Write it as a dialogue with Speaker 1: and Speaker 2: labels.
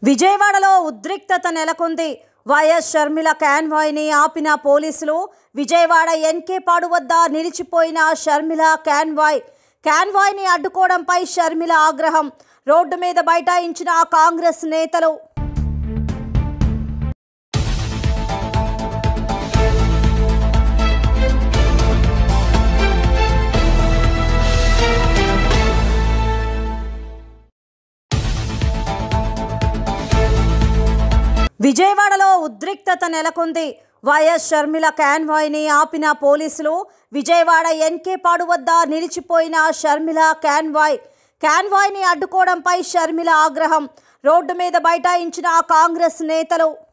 Speaker 1: విజయవాడలో ఉద్రిక్తత నెలకొంది. వైఎస్ షర్మిల కాన్వాయ్ని ఆపిన పోలీసులు. విజయవాడ ఎన్కే పాడు వద్ద నిలిచిపోయిన షర్మిల కాన్వాయ్ని అడ్డుకోవడంపై షర్మిల ఆగ్రహం. రోడ్డు మీద బైఠాయించిన కాంగ్రెస్ నేతలు. విజయవాడలో ఉద్రిక్తత నెలకొంది. వైఎస్ షర్మిల కాన్వాయ్ని ఆపిన పోలీసులు. విజయవాడ ఎన్కే పాడు వద్ద నిలిచిపోయిన షర్మిల కాన్వాయ్ని అడ్డుకోవడంపై షర్మిల ఆగ్రహం. రోడ్డు మీద బైఠాయించిన కాంగ్రెస్ నేతలు.